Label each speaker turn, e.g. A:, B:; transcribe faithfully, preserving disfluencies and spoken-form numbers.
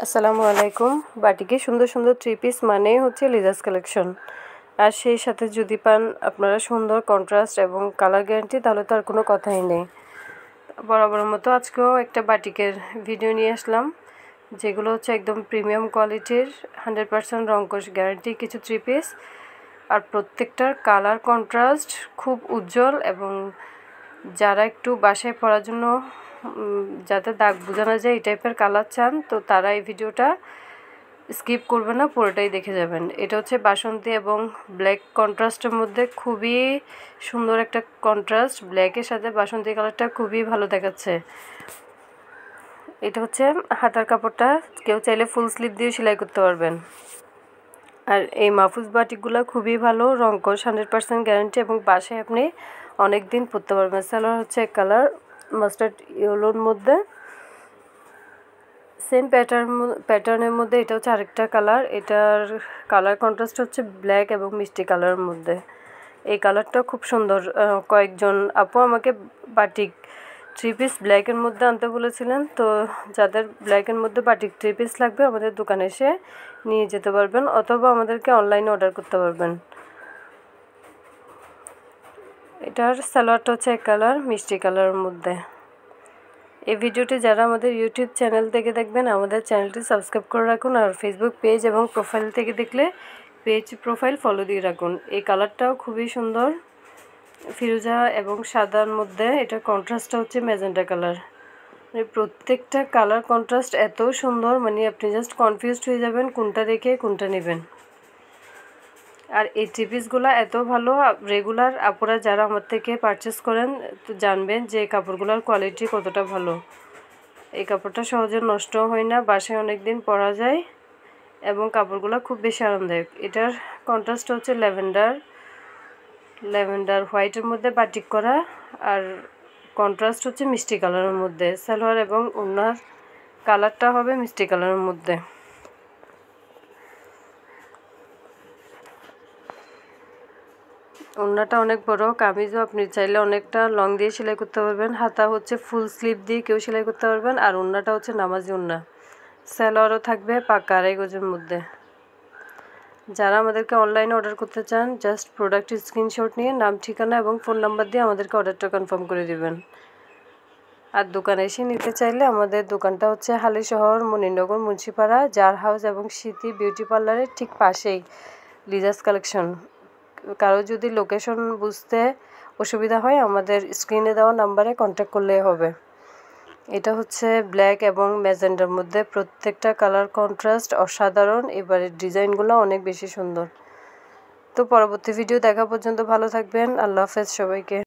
A: আসসালামু আলাইকুম। বাটিকে সুন্দর সুন্দর থ্রি পিস মানেই হচ্ছে লিজাস কালেকশন। আর সেই সাথে যদি পান আপনারা সুন্দর কন্ট্রাস্ট এবং কালার গ্যারান্টি, তাহলে তো আর কোনো কথাই নেই। বরাবরের মতো আজকেও একটা বাটিকের ভিডিও নিয়ে আসলাম, যেগুলো হচ্ছে একদম প্রিমিয়াম কোয়ালিটির হান্ড্রেড পার্সেন্ট রংকশ গ্যারান্টি কিছু থ্রি পিস। আর প্রত্যেকটার কালার কন্ট্রাস্ট খুব উজ্জ্বল, এবং যারা একটু বাসায় পরার জন্য যাতে দাগ বোঝানো যায় এই টাইপের কালার চান, তো তারা এই ভিডিওটা স্কিপ করবে না, পুরোটাই দেখে যাবেন। এটা হচ্ছে বাসন্তী এবং ব্ল্যাক কন্ট্রাস্টের মধ্যে খুবই সুন্দর একটা কন্ট্রাস্ট। ব্ল্যাকের সাথে বাসন্তী কালারটা খুবই ভালো দেখাচ্ছে। এটা হচ্ছে হাতার কাপড়টা, কেউ চাইলে ফুল স্লিভ দিয়ে সেলাই করতে পারবেন। আর এই মাহফুজ বাটিকগুলো খুবই ভালো, রংকশ হান্ড্রেড পার্সেন্ট গ্যারান্টি, এবং বাসায় আপনি অনেক দিন পরতে পারবেন। সালোয়ার হচ্ছে এক কালার মাস্টার্ড ইয়েলোর মধ্যে, সেম প্যাটার্ন প্যাটার্নের মধ্যে এটা হচ্ছে আরেকটা কালার। এটার কালার কন্ট্রাস্ট হচ্ছে ব্ল্যাক এবং মিষ্টি কালারের মধ্যে। এই কালারটা খুব সুন্দর। কয়েকজন আপু আমাকে বাটিক থ্রি পিস ব্ল্যাকের মধ্যে আনতে বলেছিলেন, তো যাদের ব্ল্যাকের মধ্যে বাটিক থ্রি পিস লাগবে আমাদের দোকানে এসে নিয়ে যেতে পারবেন, অথবা আমাদেরকে অনলাইনে অর্ডার করতে পারবেন। এটার সালোয়ারটা হচ্ছে এক কালার মিষ্টি কালারের মধ্যে। এই ভিডিওটি যারা আমাদের ইউটিউব চ্যানেল থেকে দেখবেন, আমাদের চ্যানেলটি সাবস্ক্রাইব করে রাখুন। আর ফেসবুক পেজ এবং প্রোফাইল থেকে দেখলে পেজ প্রোফাইল ফলো দিয়ে রাখুন। এই কালারটাও খুবই সুন্দর, ফিরোজা এবং সাদার মধ্যে। এটার কন্ট্রাস্টটা হচ্ছে ম্যাজেন্টা কালার। প্রত্যেকটা কালার কন্ট্রাস্ট এত সুন্দর, মানে আপনি জাস্ট কনফিউজড হয়ে যাবেন কোনটা রেখে কোনটা নেবেন। আর এই থ্রি পিসগুলো এত ভালো, রেগুলার আপুরা যারা আমার থেকে পারচেস করেন তো জানবেন যে কাপড়গুলোর কোয়ালিটি কতটা ভালো। এই কাপড়টা সহজে নষ্ট হয় না, বাসায় অনেক দিন পরা যায়, এবং কাপড়গুলো খুব বেশি আরামদায়ক। এটার কন্ট্রাস্ট হচ্ছে ল্যাভেন্ডার ল্যাভেন্ডার হোয়াইটের মধ্যে বাটিক করা, আর কন্ট্রাস্ট হচ্ছে মিষ্টি কালারের মধ্যে। সালোয়ার এবং ওড়নার কালারটা হবে মিষ্টি কালারের মধ্যে। ওড়নাটা অনেক বড়, কামিজও আপনি চাইলে অনেকটা লং দিয়ে সেলাই করতে পারবেন। হাতা হচ্ছে ফুল স্লিভ দিয়ে কেউ সেলাই করতে পারবেন। আর ওড়নাটা হচ্ছে নামাজি ওড়না। সালোয়ারও থাকবে পাকা আড়াই গজের মধ্যে। যারা আমাদেরকে অনলাইনে অর্ডার করতে চান, জাস্ট প্রোডাক্ট স্ক্রিনশট নিয়ে নাম, ঠিকানা এবং ফোন নাম্বার দিয়ে আমাদেরকে অর্ডারটা কনফার্ম করে দেবেন। আর দোকানে এসে নিতে চাইলে আমাদের দোকানটা হচ্ছে হালিশহর, মনিরনগর, মুন্সিপাড়া, জার হাউস এবং স্মৃতি বিউটি পার্লারের ঠিক পাশেই লিজাস কালেকশন। কারো যদি লোকেশন বুঝতে অসুবিধা হয়, আমাদের স্ক্রিনে দেওয়া নাম্বারে কন্ট্যাক্ট করলেই হবে। এটা হচ্ছে ব্ল্যাক এবং ম্যাজেন্ডার মধ্যে, প্রত্যেকটা কালার কন্ট্রাস্ট অসাধারণ। এবারের ডিজাইনগুলো অনেক বেশি সুন্দর। তো পরবর্তী ভিডিও দেখা পর্যন্ত ভালো থাকবেন। আল্লাহ হাফেজ সবাইকে।